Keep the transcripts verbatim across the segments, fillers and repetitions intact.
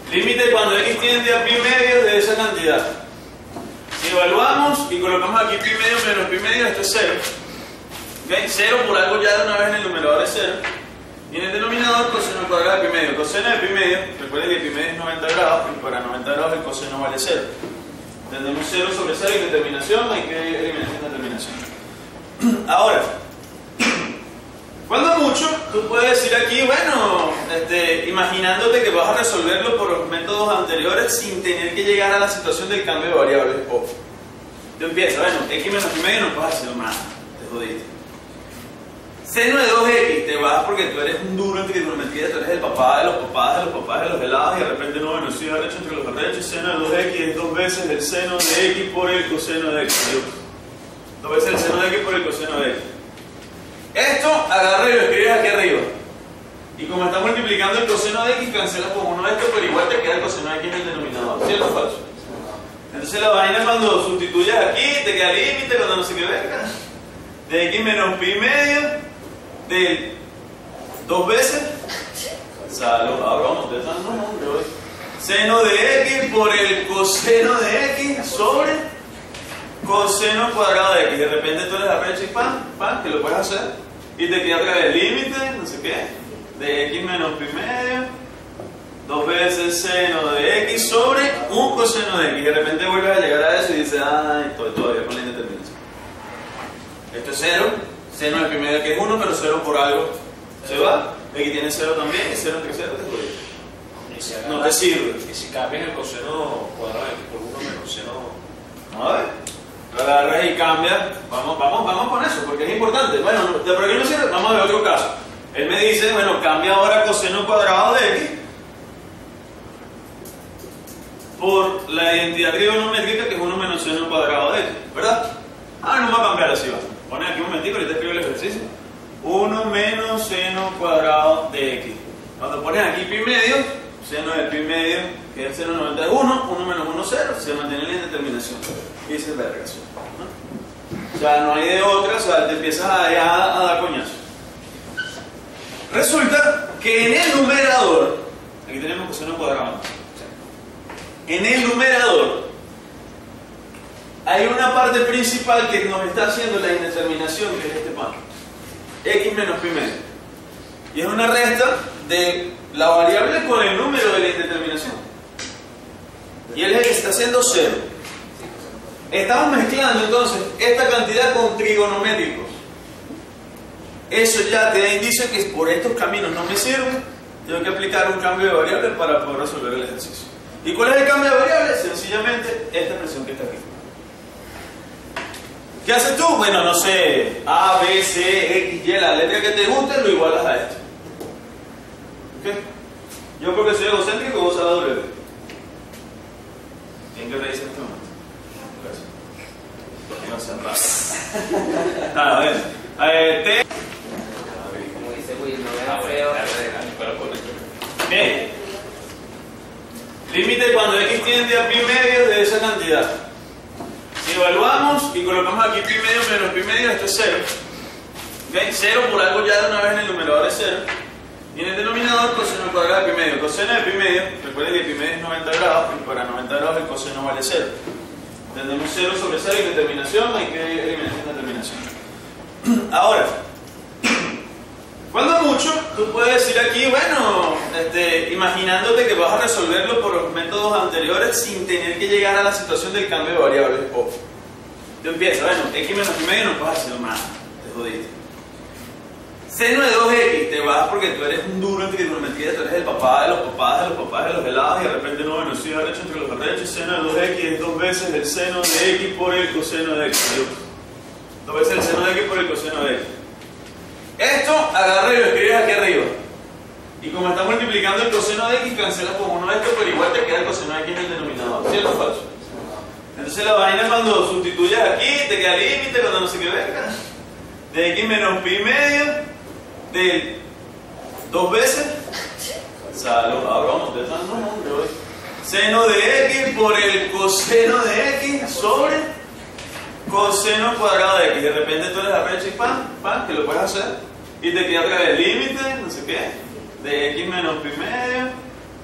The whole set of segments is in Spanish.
Límite cuando x tiende a pi medio de esa cantidad. Si evaluamos y colocamos aquí pi medio menos pi medio, esto es cero. ¿Okay? cero por algo ya de una vez en el numerador es cero. Y en el denominador coseno al cuadrado de pi medio. Coseno de pi medio, recuerden que pi medio es noventa grados, y para noventa grados el coseno vale cero. Tenemos cero sobre cero y determinación, hay que eliminar esta determinación. Ahora, cuando mucho, tú puedes decir aquí, bueno, este, imaginándote que vas a resolverlo por los métodos anteriores sin tener que llegar a la situación del cambio de variables. O tú empiezas, bueno, x menos pi medio no puedes hacer nada, te jodiste. Seno de dos x, te vas porque tú eres un duro en trigonometría, tú eres el papá de los papás de los papás de los helados y de repente no, bueno, soy arrecho entre los arrechos. Seno de dos x es dos veces el seno de x por el coseno de x. Dos veces el seno de x por el coseno de x. Esto agarra y lo escribes aquí arriba. Y como está multiplicando el coseno de x, cancelas con uno de estos, pero igual te queda el coseno de x en el denominador. ¿Cierto o falso? Entonces la vaina cuando sustituyes aquí, te queda límite cuando no sé qué verga. De x menos pi medio de dos veces salud, ahora vamos de no, no, seno de x por el coseno de x sobre coseno cuadrado de x. De repente tú eres arrecho y pan, pan, que lo puedes hacer y te queda otra vez límite, no sé qué, de x menos pi medio dos veces seno de x sobre un coseno de x. De repente vuelves a llegar a eso y dices, ay, estoy todavía con la indeterminación. Esto es cero. Seno de pi medio que es uno, pero cero por algo se va. Aquí tiene cero también, y cero entre cero te si no te sirve. Y si cambias el coseno cuadrado de x por uno menos seno. A ver, lo agarras y cambias. Vamos, vamos, vamos con eso, porque es importante. Bueno, de por aquí no sirve, vamos a ver otro caso. Él me dice, bueno, cambia ahora coseno cuadrado de x por la identidad trigonométrica que es uno menos seno cuadrado de x, ¿verdad? Ah, no va a cambiar así, va. Pone aquí un momentito, ahorita escribo el ejercicio. uno menos seno cuadrado de x. Cuando pones aquí pi medio, seno de pi medio, que es el seno de noventa es uno, uno menos uno, cero, se mantiene la indeterminación. Y esa es la reacción, ¿no? O sea, no hay de otra, o sea, te empiezas a, a, a dar coñazo. Resulta que en el numerador, aquí tenemos coseno cuadrado, en el numerador, hay una parte principal que nos está haciendo la indeterminación, que es este pan, x menos pi medio. Y es una resta de la variable con el número de la indeterminación. Y él es el que está haciendo cero. Estamos mezclando entonces esta cantidad con trigonométricos. Eso ya te da indicio que por estos caminos no me sirve. Tengo que aplicar un cambio de variable para poder resolver el ejercicio. ¿Y cuál es el cambio de variable? Sencillamente esta expresión que está aquí. ¿Qué haces tú? Bueno, no sé, A, B, C, X, Y, la letra que te guste, lo igualas a esto. ¿Ok? Yo porque soy egocéntrico, vos a la W. ¿Quién que reírse en este momento? Gracias. No sean raros. Ah, a ver. Eh, T. Como dice Will, no veas feo. Bien. Límite cuando x tiende a pi medio de esa cantidad. Si evaluamos y colocamos aquí pi medio menos pi medio, esto es cero. ¿Okay? cero por algo ya de una vez en el numerador es cero. Y en el denominador coseno al cuadrado de pi medio. Coseno de pi medio, recuerden que pi medio es noventa grados, y para noventa grados el coseno vale cero. Tenemos cero sobre cero y determinación, hay que eliminar esta determinación. Ahora, cuando mucho, tú puedes decir aquí, bueno, este, imaginándote que vas a resolverlo por los métodos anteriores sin tener que llegar a la situación del cambio de variables. O tú empiezas, bueno, x menos pi medio no puedes hacer nada, te jodiste. Seno de dos x, te vas porque tú eres un duro en trigonometría, tú eres el papá de los papás de los papás de los helados y de repente no, bueno, soy arrecho entre los arrechos. Seno de dos x es dos veces el seno de x por el coseno de x. Dos veces el seno de x por el coseno de x. Esto agarra y lo escribes aquí arriba. Y como está multiplicando el coseno de x, cancelas con uno de estos, pero igual te queda el coseno de x en el denominador. ¿Cierto o falso? Entonces la vaina cuando sustituyes aquí, te queda límite cuando no sé qué verga. De x menos pi medio de dos veces salud, ahora vamos de no, no, seno de x por el coseno de x sobre coseno cuadrado de x. De repente tú eres arrecho y pan, pan, que lo puedes hacer. Y te queda otra vez límite, no sé qué, de x menos pi medio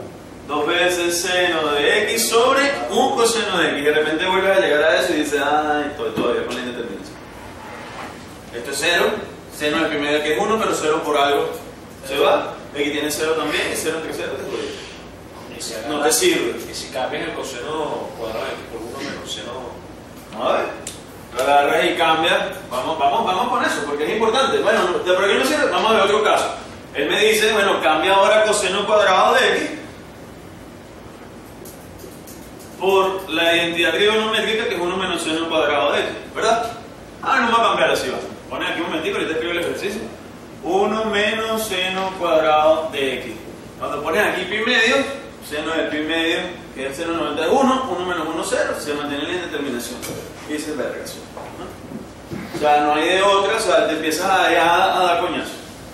dos veces seno de x sobre un coseno de x. Y de repente vuelves a llegar a eso y dices, ay, estoy todavía con la indeterminación. Esto es cero, seno del primer que es uno, pero cero por algo se va. X tiene cero también, y cero entre cero te jodiste. No te sirve. Y si cambias el coseno cuadrado de x por uno menos seno. A ver, lo agarras y cambias. Vamos, vamos, vamos con eso, porque es importante. Bueno, ¿de por qué no sirve? Vamos a ver otro caso. Él me dice, bueno, cambia ahora coseno cuadrado de x por la identidad trigonométrica que es uno menos seno cuadrado de x, ¿verdad? Ah, no va a cambiar así, va. Pone aquí un momentico, ahorita escribo el ejercicio. uno menos seno cuadrado de x. Cuando pones aquí pi medio, seno de pi medio, que es cero coma noventa y uno, uno menos uno, cero, se mantiene la indeterminación. Y esa es la reacción, ¿no? O sea, no hay de otra, o sea, te empiezas a, a, a dar coñazo.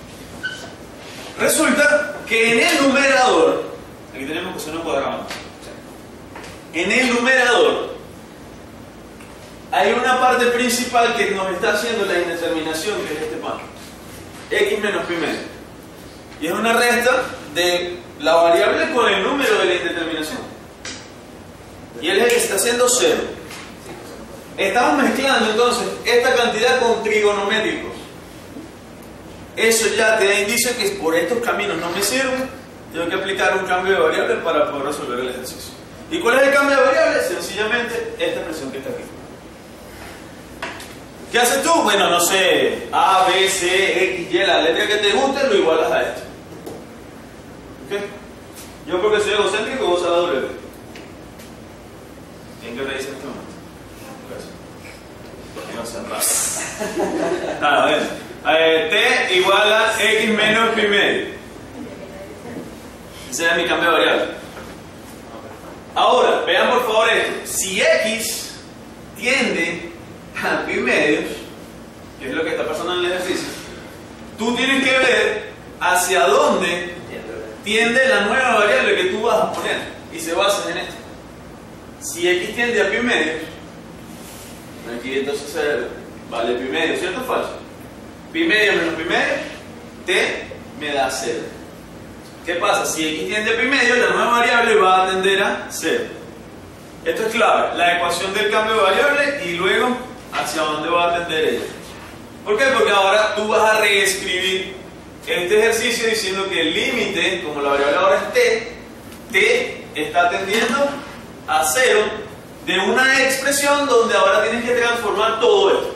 Resulta que en el numerador, aquí tenemos coseno cuadrado, en el numerador hay una parte principal que nos está haciendo la indeterminación, que es este pan, x menos pi medio. Y es una resta de la variable con el número de la indeterminación. Y él es el que está haciendo cero. Estamos mezclando entonces esta cantidad con trigonométricos. Eso ya te da indicio que por estos caminos no me sirve. Tengo que aplicar un cambio de variable para poder resolver el ejercicio. ¿Y cuál es el cambio de variable? Sencillamente esta expresión que está aquí. ¿Qué haces tú? Bueno, no sé, A, B, C, X, Y, la letra que te guste, lo igualas a esto. ¿Ok? Yo porque soy egocéntrico, vos a la W. ¿Quién que reírse en este momento? Gracias. Que no sean raros. Nada, a ver. Eh, T igual a X menos pi medio. Ese es mi cambio de variable. Ahora, vean por favor esto. Si X tiende a pi medios, que es lo que está pasando en el ejercicio, tú tienes que ver hacia dónde tiende la nueva variable que tú vas a poner y se basa en esto. Si X tiende a pi medios, aquí entonces se vale pi medio, ¿cierto o falso? Pi medio menos pi medio, t me da cero. ¿Qué pasa? Si X tiende a pi medio, la nueva variable va a tender a cero. Esto es clave, la ecuación del cambio de variable y luego hacia dónde va a tender ella. ¿Por qué? Porque ahora tú vas a reescribir este ejercicio diciendo que el límite, como la variable ahora es t, t está tendiendo a cero de una expresión donde ahora tienes que transformar todo esto.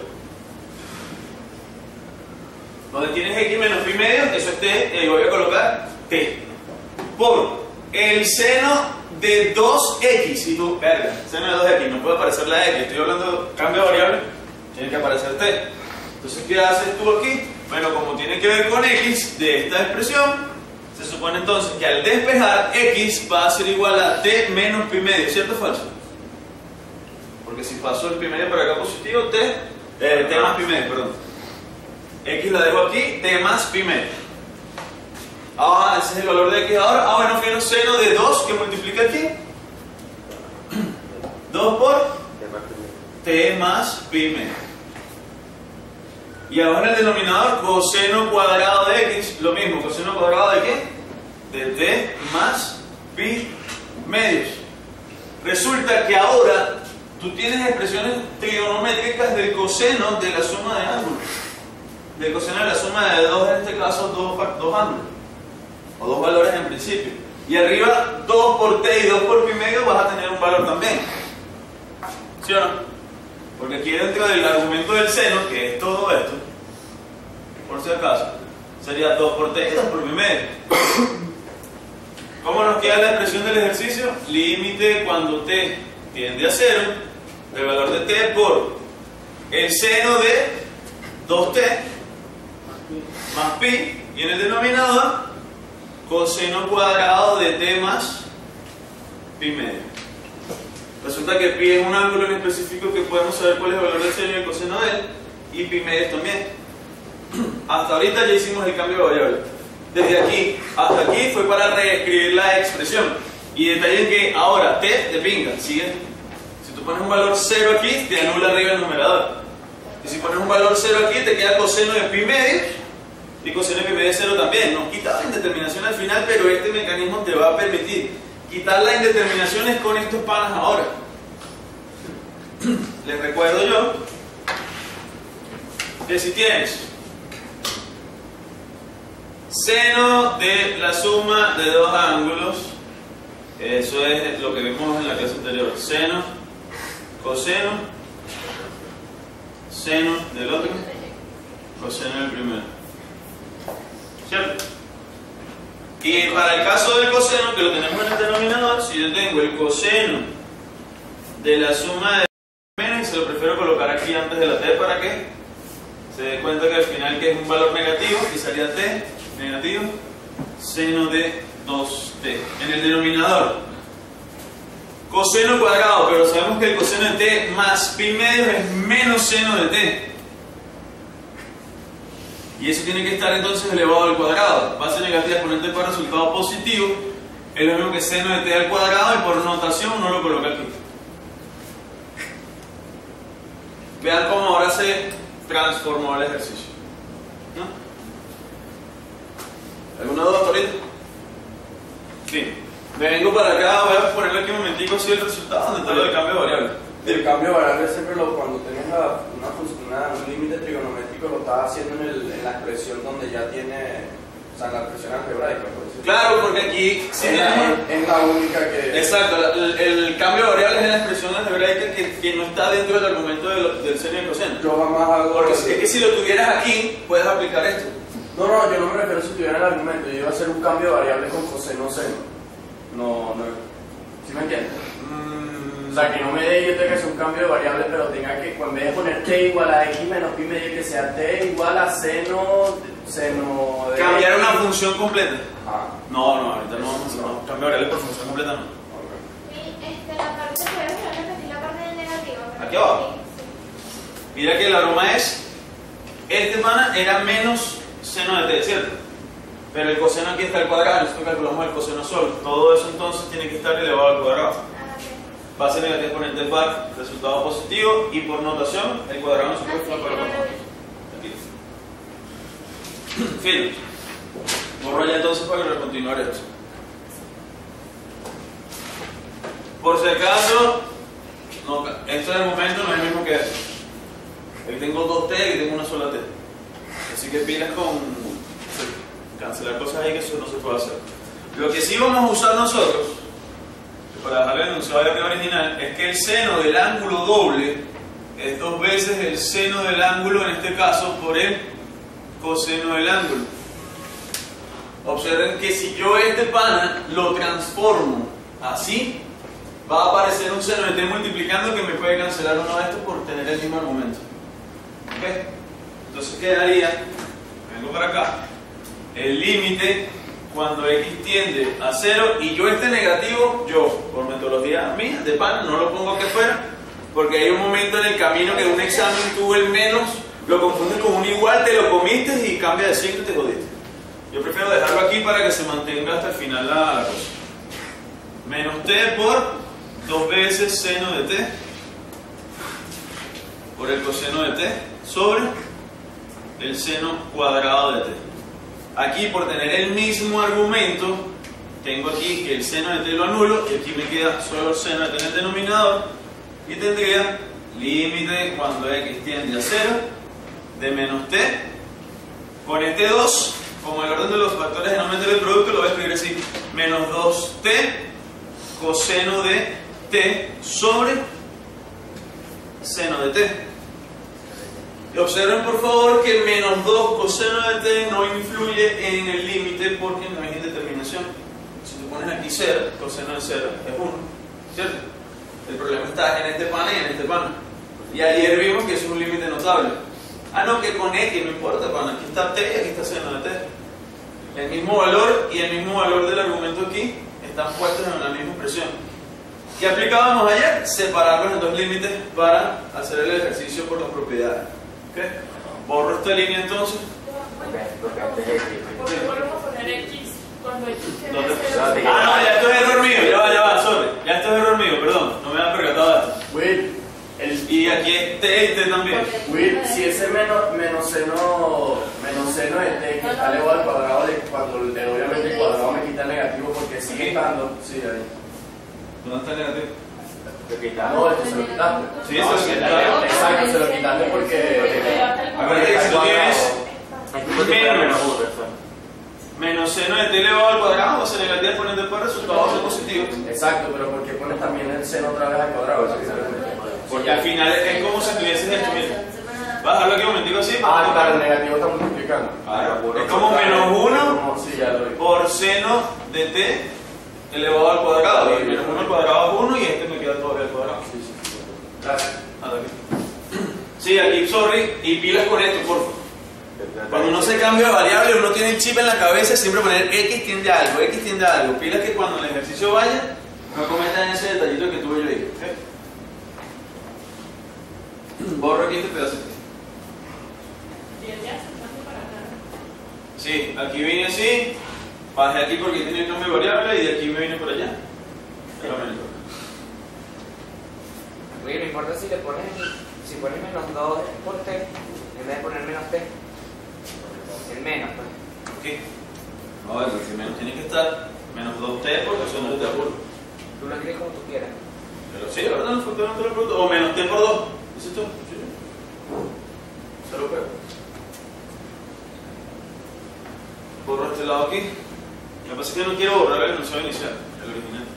Donde tienes x menos pi medio, eso es t, y ahí voy a colocar t, por el seno de dos x. Y tú, verga, seno de dos x, no puede aparecer la x, estoy hablando de cambio de variable, tiene que aparecer t. Entonces, ¿qué haces tú aquí? Bueno, como tiene que ver con x de esta expresión, se supone entonces que al despejar x va a ser igual a t menos pi medio, ¿cierto o falso? Porque si paso el pi medio para acá positivo, t, eh, t más pi medio, perdón. X la dejo aquí, t más pi medio. Ah, ese es el valor de x ahora. Ah, bueno, fijo seno de dos que multiplica aquí. dos por t más pi medio. Y ahora en el denominador, coseno cuadrado de x, lo mismo, coseno cuadrado de qué? De t más pi medios. Resulta que ahora tú tienes expresiones trigonométricas del coseno de la suma de ángulos. Del coseno de la suma de dos, en este caso, dos, dos ángulos. O dos valores en principio. Y arriba, dos por t y dos por pi medio vas a tener un valor también. ¿Sí o no? Porque aquí dentro del argumento del seno, que es todo esto, por si acaso, sería dos por t y dos por pi medio. ¿Cómo nos queda la expresión del ejercicio? Límite cuando t tiende a cero, el valor de t por el seno de dos t más pi, y en el denominador, coseno cuadrado de t más pi medio. Resulta que pi es un ángulo en específico que podemos saber cuál es el valor del seno y el coseno de él, y pi medio también. Hasta ahorita ya hicimos el cambio de variable. Desde aquí hasta aquí fue para reescribir la expresión. Y detallen que ahora t te pinga, ¿sigue? Si tú pones un valor cero aquí, te anula arriba el numerador. Y si pones un valor cero aquí, te queda coseno de pi medio, y coseno de pi medio es cero también. Nos quita la indeterminación al final, pero este mecanismo te va a permitir quitar las indeterminaciones con estos panas ahora. Les recuerdo yo que si tienes seno de la suma de dos ángulos, eso es lo que vimos en la clase anterior, seno, coseno, seno del otro, coseno del primero, ¿cierto? Y para el caso del coseno, que lo tenemos en el denominador, si yo tengo el coseno de la suma de menos, y se lo prefiero colocar aquí antes de la t para que se dé cuenta que al final que es un valor negativo, y salía t negativo, seno de dos t. En el denominador, coseno cuadrado, pero sabemos que el coseno de t más pi medios es menos seno de t. Y eso tiene que estar entonces elevado al cuadrado. Base negativa exponente para resultado positivo es lo mismo que seno de t al cuadrado, y por notación uno lo coloca aquí. Vean cómo ahora se transformó el ejercicio, ¿no? ¿Alguna duda ahorita? Sí. Me vengo para acá, voy a ponerle aquí un momentico así el resultado donde está lo del cambio de variable. El cambio de variable siempre lo, cuando tienes la, una, una, un límite trigonométrico lo estás haciendo en, el, en la expresión donde ya tiene, o sea, en la expresión algebraica, por decirlo. Claro, porque aquí si es, la, tenemos... es la única que... Exacto, la, el, el cambio de variables es la expresión algebraica que, que no está dentro del argumento de lo, del seno y el coseno. Yo jamás hago... Porque es que si lo tuvieras aquí, puedes aplicar esto. No, no, yo no me refiero si tuviera el argumento, yo iba a hacer un cambio de variable con coseno seno. No, no... ¿Sí me entiendes? Mm, o sea, que no me dé yo tenga que hacer un cambio de variable, pero tenga que, en vez de poner t igual a x menos pi, me diga que sea t igual a seno... seno de... cambiar una función completa. Ah. No, no, ahorita no vamos a hacer no. Cambio de variable por función completa, no. Y este, la parte, ¿puedes repetir la parte del negativo? Aquí abajo. Mira que la broma es, este pana era menos seno de t, ¿cierto? Pero el coseno aquí está al cuadrado, nosotros calculamos el coseno solo. Todo eso entonces tiene que estar elevado al cuadrado. Ah, ok. Base negativa exponente par, resultado positivo, y por notación, el cuadrado nosotros Ah, lo sí, colocamos no lo aquí. Fin. Borro ya entonces para continuar esto. Por si acaso, no, esto en el momento no es el mismo que esto. Aquí tengo dos t y aquí tengo una sola t. Así que pilas con cancelar cosas ahí que eso no se puede hacer. Lo que sí vamos a usar nosotros, para dejar el enunciado de arriba original, es que el seno del ángulo doble es dos veces el seno del ángulo, en este caso, por el coseno del ángulo. Observen que si yo este pana lo transformo así, va a aparecer un seno de t multiplicando que me puede cancelar uno de estos por tener el mismo argumento. ¿Ok? Entonces quedaría, vengo para acá, el límite cuando x tiende a cero, y yo este negativo, yo, por metodología mía de pana, no lo pongo aquí afuera, porque hay un momento en el camino que en un examen tuvo el menos, lo confundes con un igual, te lo comiste y cambia de signo y te jodiste. Yo prefiero dejarlo aquí para que se mantenga hasta el final la, la cosa. Menos t por dos veces seno de t por el coseno de t sobre el seno cuadrado de t. Aquí, por tener el mismo argumento, tengo aquí que el seno de t lo anulo, y aquí me queda solo el seno de t en el denominador, y tendría límite cuando x tiende a cero de menos t con este dos, como el orden de los factores de aumento del producto, lo voy a escribir así: menos dos t coseno de t sobre seno de t. Y observen por favor que menos dos coseno de t no influye en el límite porque no es indeterminación. Si tú pones aquí cero, coseno de cero es uno, ¿cierto? El problema está en este pana y en este pana. Y ayer vimos que eso es un límite notable. Ah, no, que con x no importa, pana. Aquí está t y aquí está seno de t. El mismo valor y el mismo valor del argumento aquí están puestos en la misma expresión. ¿Qué aplicábamos ayer? Separarlos en dos límites para hacer el ejercicio por las propiedades. ¿Okay? Borro esta línea entonces. Porque volvemos a poner x cuando x tiene ¿Dónde? cero. Ah, no, ya esto es error mío, ya va, ya va, sorry. Ya esto es error mío, perdón, no me había percatado de esto. Will, el, Y aquí es t y t también. Will, si ese menos, menos seno menos seno de t que está elevado al cuadrado, de, cuando el, obviamente el cuadrado me quita el negativo porque si Sigue estando, sí, ahí. ¿Dónde está el negativo? Lo quitaste. No, este se lo quitaste. Sí, No, se lo sí, quitaste. exacto, se lo quitaste porque. Acuérdate que si tú tienes Menos menos uno, perfecto. menos seno de t elevado al cuadrado, va a ser negativo poniendo después el resultado va a ser positivo. Exacto, pero ¿por qué pones también el seno otra vez al cuadrado? Eso que se ve. Porque al final es como si tuvieses esto, mira. Vas a dejarlo aquí un momentico así. Ah, claro, el negativo está multiplicando. Claro, es como menos uno Sí, ya lo vi. por seno de t elevado al cuadrado. Y menos uno al cuadrado es uno y este me queda todavía al cuadrado. Sí, sí, sí. Gracias. Hasta aquí. Sí, aquí, sorry, y pilas con esto, por favor. Cuando uno se cambia de variable, uno tiene el chip en la cabeza, siempre poner x tiende a algo, x tiende a algo. Pilas que cuando el ejercicio vaya, no cometan ese detallito que tuve yo ahí. ¿Okay? Borro aquí este pedacito. Sí, aquí vine así, bajé aquí porque tiene el cambio de variable y de aquí me vine por allá. Oye, no importa si le pones, si pones menos dos por t, en vez de poner menos t. El menos, pues. ¿Qué? No, el que menos tiene que estar menos dos t porque son dos t por uno. Tú lo escribes como tú quieras. Pero sí, la verdad, no fue no te lo pregunto. O menos t por dos. ¿Dices tú? Sí. Se lo pego. Borro este lado aquí. Lo que pasa es que no quiero borrar el enunciado inicial, el original.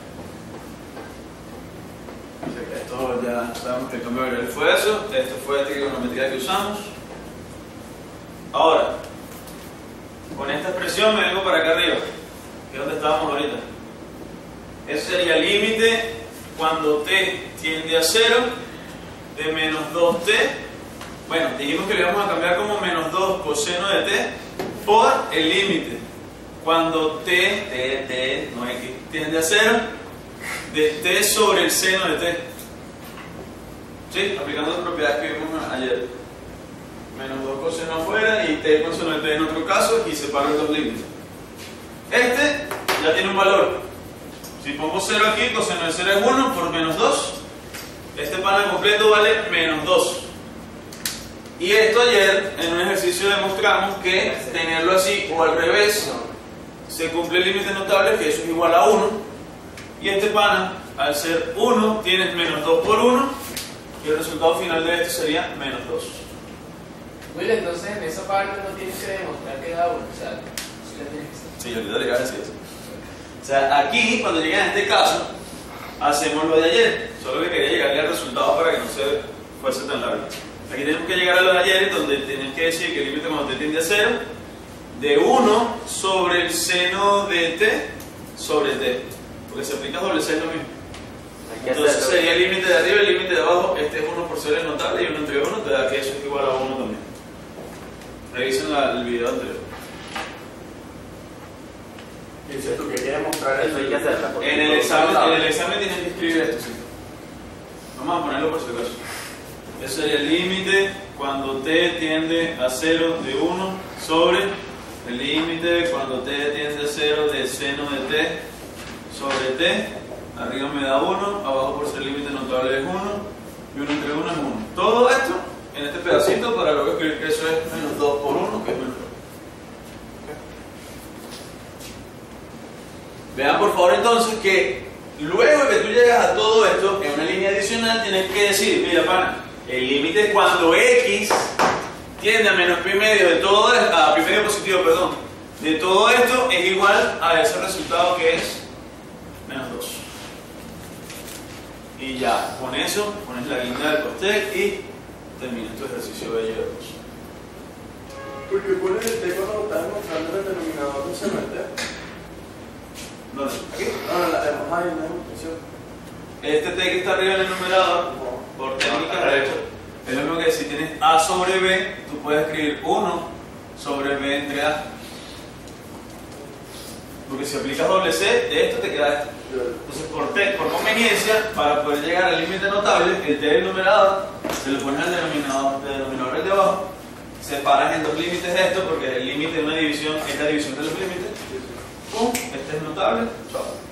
O sea que esto ya sabemos que el cambio de variable fue eso. Esto fue la trigonometría que usamos. Ahora, con esta expresión me vengo para acá arriba, que es donde estábamos ahorita. Ese sería el límite cuando t tiende a cero de menos dos t. Bueno, dijimos que le vamos a cambiar como menos dos coseno de t por el límite cuando t, t, t, no x, tiende a cero de t sobre el seno de t. ¿Sí? Aplicando las propiedades que vimos ayer. Menos dos coseno afuera y t con seno de t en otro caso y separo los límites. Este ya tiene un valor. Si pongo cero aquí, coseno de cero es uno por menos dos. Este pana completo vale menos dos. Y esto ayer en un ejercicio demostramos que tenerlo así o al revés se cumple el límite notable, que eso es igual a uno. Y este pana, al ser uno, tienes menos dos por uno y el resultado final de esto sería menos dos. Will, entonces en esa parte no tienes que demostrar que da uno, o sea, si la tienes que hacer. Sí, ahorita le voy a decir eso. O sea, aquí, cuando llegué a este caso, hacemos lo de ayer. Solo que quería llegarle al resultado para que no se fuese tan largo. Aquí tenemos que llegar a lo de ayer, donde tienes que decir que el límite cuando t tiende a cero, de uno sobre el seno de t sobre t. Porque si aplicas doble c es lo mismo. Entonces sería el límite de arriba y el límite de abajo. Este es uno por cero es notable y uno entre uno te da que eso es igual a uno también. Revisen la, el video anterior. Dices tú que quieres mostrar Eso hay que hacerlo. En el examen, en el examen tienes que escribir esto, sí. Vamos a ponerlo por si acaso. Ese sería el límite cuando t tiende a cero de uno sobre el límite cuando t tiende a cero de seno de t sobre t. Arriba me da uno, abajo por ser límite notable es uno y uno entre uno es uno. Todo esto en este pedacito para luego escribir que eso es menos dos por uno, que es menos dos. Vean por favor entonces que luego de que tú llegas a todo esto, en una línea adicional tienes que decir, mira pana, el límite cuando x tiende a menos pi medio de todo esto, a pi medio positivo, perdón, de todo esto es igual a ese resultado que es menos dos. Y ya, con eso pones la guinda del pastel y terminas tu ejercicio de dos. Porque pones el t cuando estás mostrando el denominador de seno de t. ¿Dónde? ¿Aquí? No, no, la hemos ahí en la demostración. Este t que está arriba en el numerador, por técnica de hecho, es lo mismo que si tienes a sobre b, tú puedes escribir uno sobre b entre a. Porque si aplicas doble c, de esto te queda esto. Entonces, por, t, por conveniencia, para poder llegar al límite notable, el t del numerador se lo pones al denominador, del denominador el de abajo, separas en dos límites esto, porque el límite de una división es la división de los límites. Pum, este es notable, chao.